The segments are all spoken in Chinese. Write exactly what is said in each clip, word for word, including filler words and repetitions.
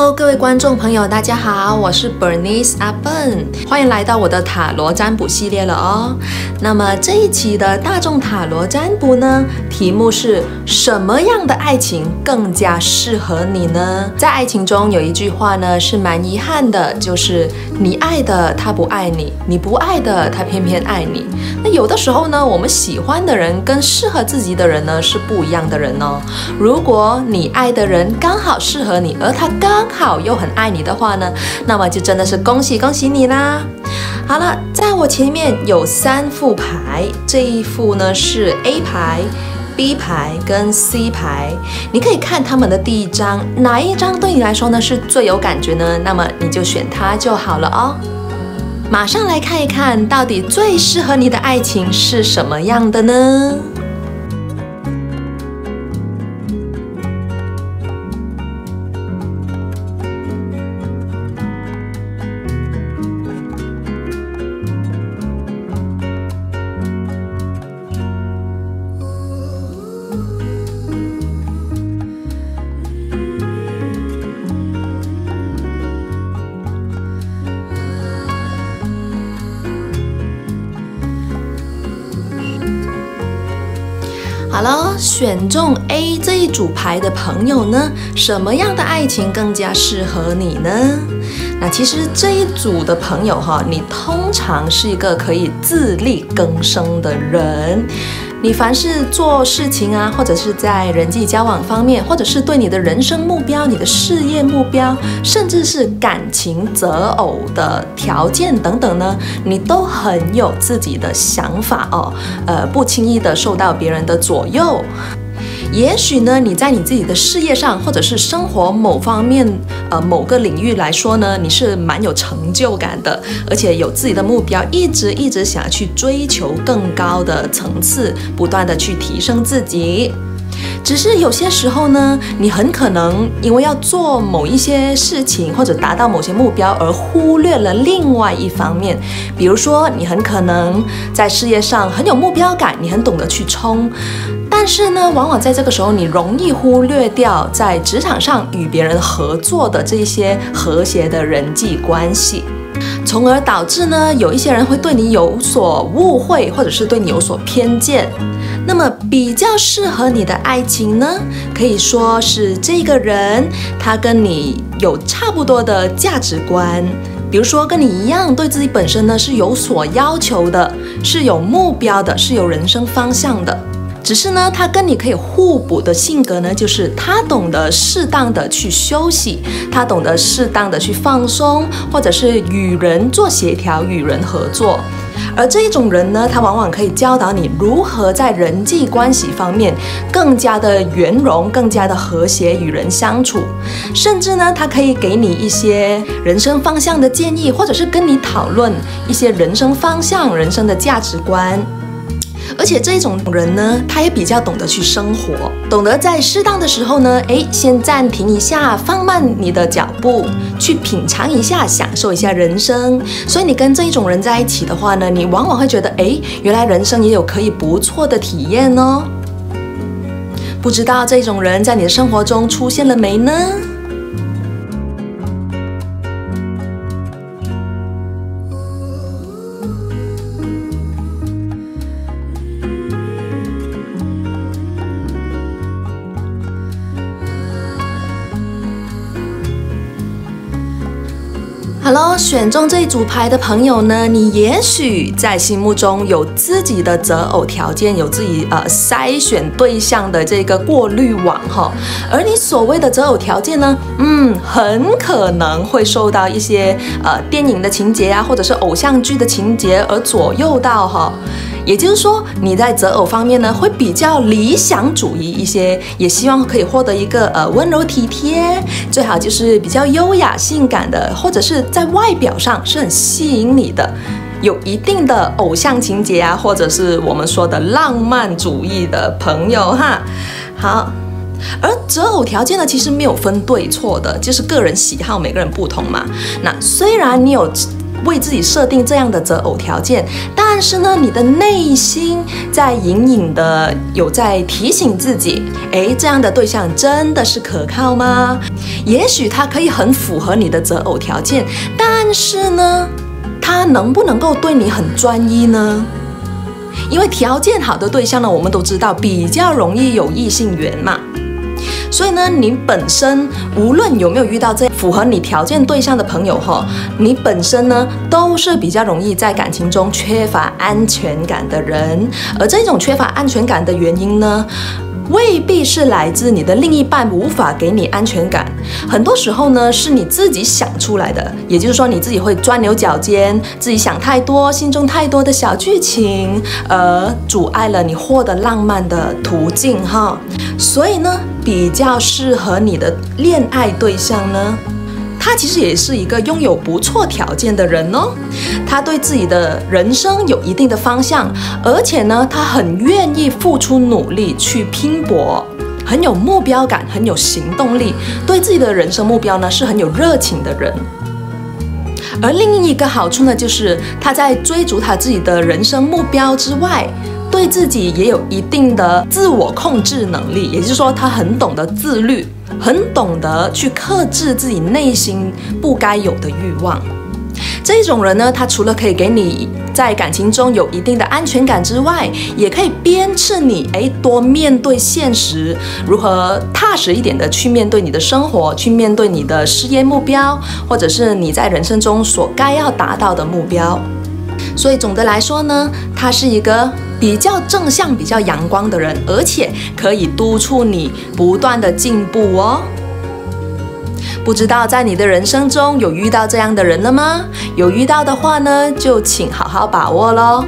Hello， 各位观众朋友，大家好，我是 Bernice 阿笨，欢迎来到我的塔罗占卜系列了哦。那么这一期的大众塔罗占卜呢，题目是什么样的爱情更加适合你呢？在爱情中有一句话呢是蛮遗憾的，就是你爱的他不爱你，你不爱的他偏偏爱你。那有的时候呢，我们喜欢的人跟适合自己的人呢是不一样的人哦。如果你爱的人刚好适合你，而他刚好又很爱你的话呢，那么就真的是恭喜恭喜你啦！好了，在我前面有三副牌，这一副呢是 A 牌、B 牌跟 C 牌，你可以看他们的第一张，哪一张对你来说呢是最有感觉呢？那么你就选它就好了哦。马上来看一看，到底最适合你的爱情是什么样的呢？好了，选中 A 这一组牌的朋友呢，什么样的爱情更加适合你呢？那其实这一组的朋友哈，你通常是一个可以自力更生的人。你凡是做事情啊，或者是在人际交往方面，或者是对你的人生目标、你的事业目标，甚至是感情择偶的条件等等呢，你都很有自己的想法哦，呃，不轻易的受到别人的左右。也许呢，你在你自己的事业上，或者是生活某方面，呃，某个领域来说呢，你是蛮有成就感的，而且有自己的目标，一直一直想要去追求更高的层次，不断的去提升自己。只是有些时候呢，你很可能因为要做某一些事情或者达到某些目标，而忽略了另外一方面。比如说，你很可能在事业上很有目标感，你很懂得去冲。但是呢，往往在这个时候，你容易忽略掉在职场上与别人合作的这些和谐的人际关系，从而导致呢，有一些人会对你有所误会，或者是对你有所偏见。那么比较适合你的爱情呢，可以说是这个人他跟你有差不多的价值观，比如说跟你一样，对自己本身呢是有所要求的，是有目标的，是有人生方向的。只是呢，他跟你可以互补的性格呢，就是他懂得适当的去休息，他懂得适当的去放松，或者是与人做协调，与人合作。而这一种人呢，他往往可以教导你如何在人际关系方面更加的圆融，更加的和谐与人相处。甚至呢，他可以给你一些人生方向的建议，或者是跟你讨论一些人生方向、人生的价值观。而且这种人呢，他也比较懂得去生活，懂得在适当的时候呢，哎，先暂停一下，放慢你的脚步，去品尝一下，享受一下人生。所以你跟这一种人在一起的话呢，你往往会觉得，哎，原来人生也有可以不错的体验哦。不知道这种人在你的生活中出现了没呢？好咯，选中这一组牌的朋友呢，你也许在心目中有自己的择偶条件，有自己呃筛选对象的这个过滤网哈。而你所谓的择偶条件呢，嗯，很可能会受到一些呃电影的情节啊，或者是偶像剧的情节而左右到哈。也就是说，你在择偶方面呢，会比较理想主义一些，也希望可以获得一个呃温柔体贴，最好就是比较优雅性感的，或者是在外表上是很吸引你的，有一定的偶像情节啊，或者是我们说的浪漫主义的朋友哈。好。而择偶条件呢，其实没有分对错的，就是个人喜好，每个人不同嘛。那虽然你有为自己设定这样的择偶条件，但是呢，你的内心在隐隐的有在提醒自己，诶，这样的对象真的是可靠吗？也许他可以很符合你的择偶条件，但是呢，他能不能够对你很专一呢？因为条件好的对象呢，我们都知道比较容易有异性缘嘛。所以呢，你本身无论有没有遇到这符合你条件对象的朋友哈，你本身呢都是比较容易在感情中缺乏安全感的人。而这种缺乏安全感的原因呢，未必是来自你的另一半无法给你安全感，很多时候呢是你自己想出来的。也就是说，你自己会钻牛角尖，自己想太多，心中太多的小剧情，而阻碍了你获得浪漫的途径哈。所以呢，比较适合你的恋爱对象呢，他其实也是一个拥有不错条件的人哦。他对自己的人生有一定的方向，而且呢，他很愿意付出努力去拼搏，很有目标感，很有行动力，对自己的人生目标呢是很有热情的人。而另一个好处呢，就是他在追逐他自己的人生目标之外，对自己也有一定的自我控制能力，也就是说，他很懂得自律，很懂得去克制自己内心不该有的欲望。这种人呢，他除了可以给你在感情中有一定的安全感之外，也可以鞭笞你，哎，多面对现实，如何踏实一点的去面对你的生活，去面对你的事业目标，或者是你在人生中所该要达到的目标。所以总的来说呢，他是一个比较正向、比较阳光的人，而且可以督促你不断的进步哦。不知道在你的人生中有遇到这样的人了吗？有遇到的话呢，就请好好把握咯。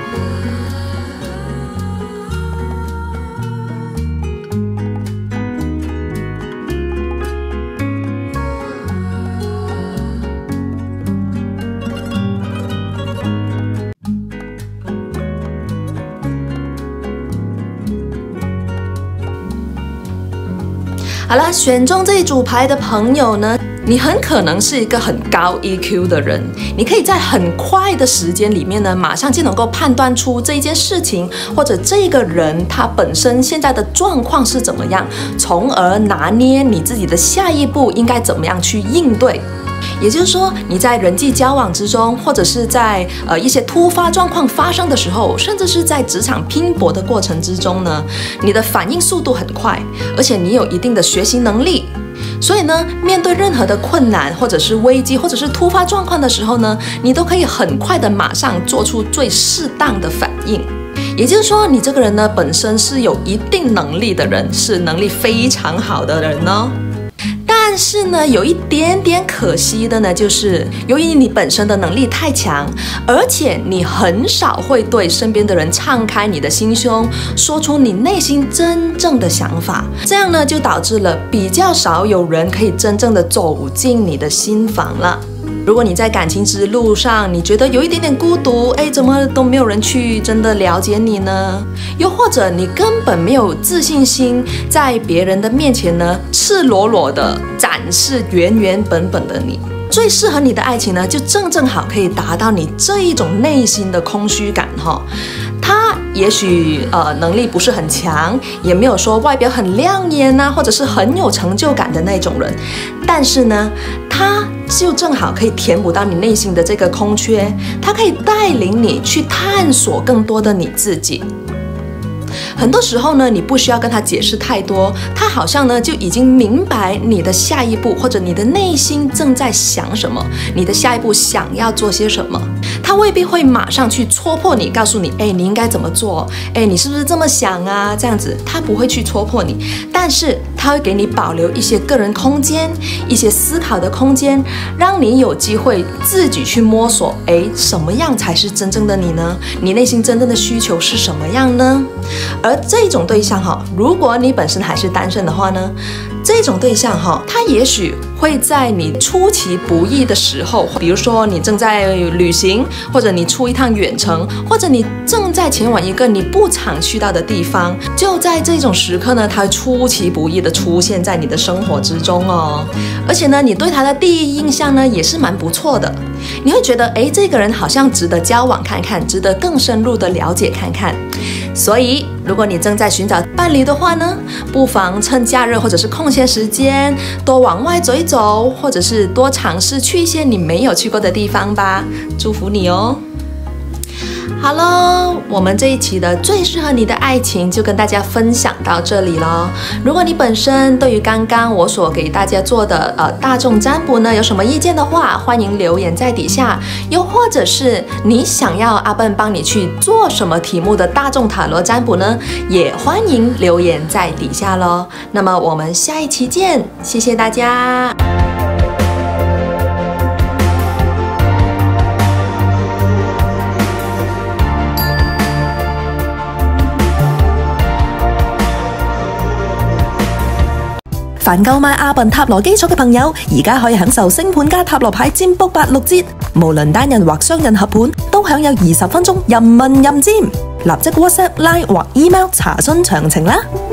好了，选中这一组牌的朋友呢，你很可能是一个很高 E Q 的人，你可以在很快的时间里面呢，马上就能够判断出这一件事情或者这个人他本身现在的状况是怎么样，从而拿捏你自己的下一步应该怎么样去应对。也就是说，你在人际交往之中，或者是在呃一些突发状况发生的时候，甚至是在职场拼搏的过程之中呢，你的反应速度很快，而且你有一定的学习能力。所以呢，面对任何的困难或者是危机或者是突发状况的时候呢，你都可以很快的马上做出最适当的反应。也就是说，你这个人呢，本身是有一定能力的人，是能力非常好的人哦。但是呢，有一点点可惜的呢，就是由于你本身的能力太强，而且你很少会对身边的人敞开你的心胸，说出你内心真正的想法，这样呢，就导致了比较少有人可以真正的走进你的心房了。如果你在感情之路上，你觉得有一点点孤独，哎，怎么都没有人去真的了解你呢？又或者你根本没有自信心，在别人的面前呢，赤裸裸的展示原原本本的你。最适合你的爱情呢，就正正好可以达到你这一种内心的空虚感哈。他也许呃能力不是很强，也没有说外表很亮眼啊，或者是很有成就感的那种人，但是呢，他就正好可以填补到你内心的这个空缺，他可以带领你去探索更多的你自己。很多时候呢，你不需要跟他解释太多，他好像呢就已经明白你的下一步，或者你的内心正在想什么，你的下一步想要做些什么。他未必会马上去戳破你，告诉你，哎，你应该怎么做？哎，你是不是这么想啊？这样子，他不会去戳破你，但是他会给你保留一些个人空间，一些思考的空间，让你有机会自己去摸索，哎，什么样才是真正的你呢？你内心真正的需求是什么样呢？而这种对象哈，如果你本身还是单身的话呢， 这种对象哈，他也许会在你出其不意的时候，比如说你正在旅行，或者你出一趟远程，或者你正在前往一个你不常去到的地方，就在这种时刻呢，他出其不意的出现在你的生活之中哦。而且呢，你对他的第一印象呢也是蛮不错的，你会觉得诶，这个人好像值得交往看看，值得更深入的了解看看。所以如果你正在寻找伴侣的话呢，不妨趁假日或者是空闲时间多往外走一走，或者是多尝试去一些你没有去过的地方吧。祝福你哦。好喽，我们这一期的最适合你的爱情就跟大家分享到这里咯。如果你本身对于刚刚我所给大家做的呃大众占卜呢有什么意见的话，欢迎留言在底下。又或者是你想要阿笨帮你去做什么题目的大众塔罗占卜呢，也欢迎留言在底下咯。那么我们下一期见，谢谢大家。 凡購買阿笨塔羅基礎嘅朋友，而家可以享受星盤加塔羅牌占卜八六折，無論單人或雙人合盤，都享有二十分鐘任問任占。立即 WhatsApp、Line 或 email 查詢詳情啦！